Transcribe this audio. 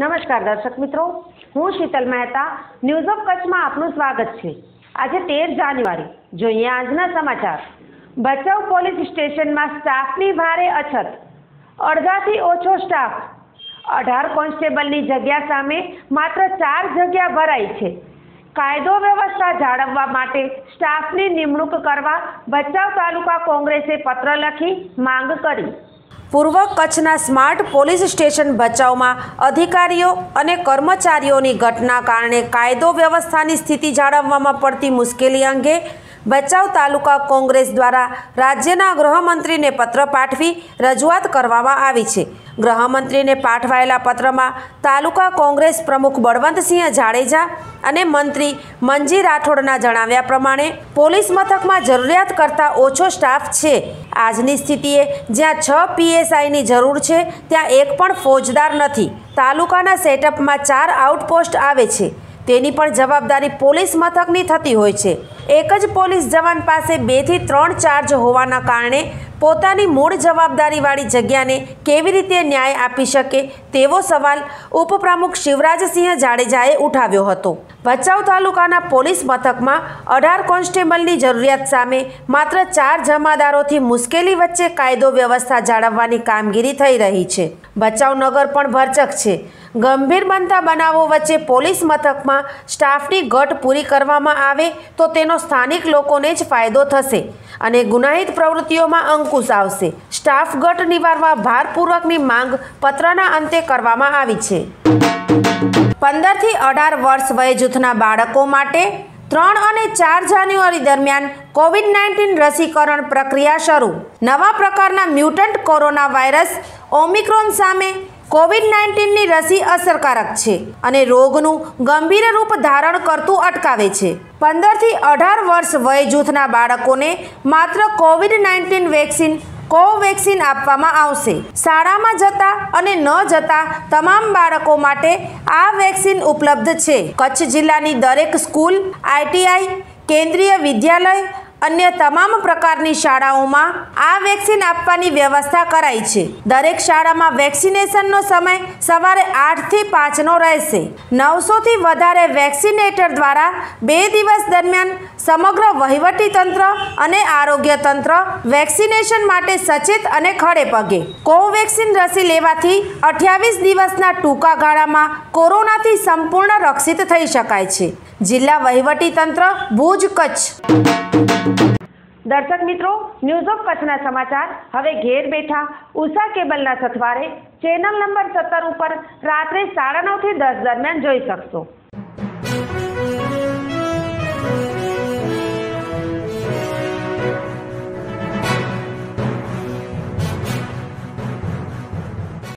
નમસ્કાર દર્શક મિત્રો, હું શીતલ મહેતા ન્યૂઝ ઓફ કચ્છમાં આપનું સ્વાગત છે। આજે 13 જાન્યુઆરી જોઈએ આજના સમાચાર। ભચાઉ પોલીસ સ્ટેશનમાં સ્ટાફની ભારે અછત, અડધાથી ઓછો સ્ટાફ। 18 કોન્સ્ટેબલની જગ્યા સામે માત્ર 4 જગ્યા ભરાઈ છે। કાયદો વ્યવસ્થા જાળવવા માટે સ્ટાફની નિમણૂક કરવા ભચાઉ તાલુકા કોંગ્રેસે પત્ર લખી માંગ કરી। પૂર્વ કચ્છના સ્માર્ટ પોલીસ સ્ટેશન ભચાઉમાં અધિકારીઓ અને કર્મચારીઓની ઘટના કારણે કાયદો વ્યવસ્થાની સ્થિતિ જાળવવામાં પડતી મુશ્કેલી અંગે ભચાઉ તાલુકા કોંગ્રેસ દ્વારા રાજ્યના ગૃહમંત્રીને પત્ર પાઠવી રજૂઆત કરવામાં આવી છે। ગૃહમંત્રીને પાઠવાયેલા પત્રમાં તાલુકા કોંગ્રેસ પ્રમુખ બળવંતસિંહ જાડેજા અને મંત્રી મંજી રાઠોડના જણાવ્યા પ્રમાણે પોલીસ મથકમાં જરૂરિયાત કરતાં ઓછો સ્ટાફ છે। આજની સ્થિતિએ જ્યાં 6 પીએસઆઈની જરૂર છે ત્યાં એક પણ ફોજદાર નથી। તાલુકાના સેટઅપમાં 4 આઉટપોસ્ટ આવે છે, તેની પણ જવાબદારી પોલીસ મથકની થતી હોય છે। એક જ પોલીસ જવાન પાસે 2 થી 3 ચાર્જ હોવાના કારણે પોતાની મૂળ જવાબદારીવાળી જગ્યાને કેવી રીતે ન્યાય આપી શકે તેવો સવાલ ઉપપ્રમુખ શિવરાજસિંહ જાડેજાએ ઉઠાવ્યો હતો। ભચાઉ તાલુકાના પોલીસ મથકમાં 18 કોન્સ્ટેબલની જરૂરિયાત સામે માત્ર 4 જમાદારોથી મુશ્કેલી વચ્ચે કાયદો વ્યવસ્થા જાળવવાની કામગીરી થઈ રહી છે। ભચાઉ નગર પણ ભરચક છે। ગંભીર બનતા બનાવો વચ્ચે પોલીસ મથકમાં સ્ટાફની ઘટ પૂરી કરવામાં આવે તો તેનો સ્થાનિક લોકોને જ ફાયદો થશે અને ગુનાહિત પ્રવૃત્તિઓમાં અંકુશ આવશે। સ્ટાફ ઘટ નિવારવા ભારપૂર્વકની માંગ પત્રના અંતે કરવામાં આવી છે। 15 થી 18 વર્ષ વય જૂથના બાળકો માટે 3 અને 4 જાન્યુઆરી દરમિયાન કોવિડ-19 રસીકરણ પ્રક્રિયા શરૂ। નવા પ્રકારના મ્યુટન્ટ કોરોના વાયરસ ઓમિક્રોન સામે કોવિડ-19ની રસી અસરકારક છે અને રોગનું ગંભીર રૂપ ધારણ કરતું અટકાવે છે। 15 થી 18 વર્ષ વય જૂથના બાળકોને માત્ર કોવિડ-19 વેક્સિન કોવેક્સિન આપવામાં આવશે। શાળામાં જતા અને ન જતા તમામ બાળકો માટે આ વેક્સિન ઉપલબ્ધ છે। કચ્છ જિલ્લાની દરેક સ્કૂલ, આઈટીઆઈ, કેન્દ્રીય વિદ્યાલય, અન્ય તમામ પ્રકારની શાળાઓમાં આ વેક્સિન આપવાની વ્યવસ્થા કરાઈ છે। દરેક શાળામાં વેક્સિનેશનનો સમય સવારે 8 થી 5નો રહેશે। 900 થી વધારે વેક્સિનેટર દ્વારા 2 દિવસ દરમિયાન સમગ્ર વહીવટી તંત્ર અને આરોગ્ય તંત્ર વેક્સિનેશન માટે સચેત અને ખડે પગે। કોવેક્સિન રસી લેવાથી 28 દિવસના ટૂંકા ગાળામાં કોરોનાથી સંપૂર્ણ રક્ષિત થઈ શકાય છે। જિલ્લા વહીવટી તંત્ર ભુજ, કચ્છ। દર્શક મિત્રો, ન્યૂઝ ઓફ કચ્છના સમાચાર હવે ઘેર બેઠા ઉષા કેબલના સથવારે ચેનલ નંબર 17 ઉપર રાત્રે 9:30 થી 10 દરમિયાન જોઈ શકશો।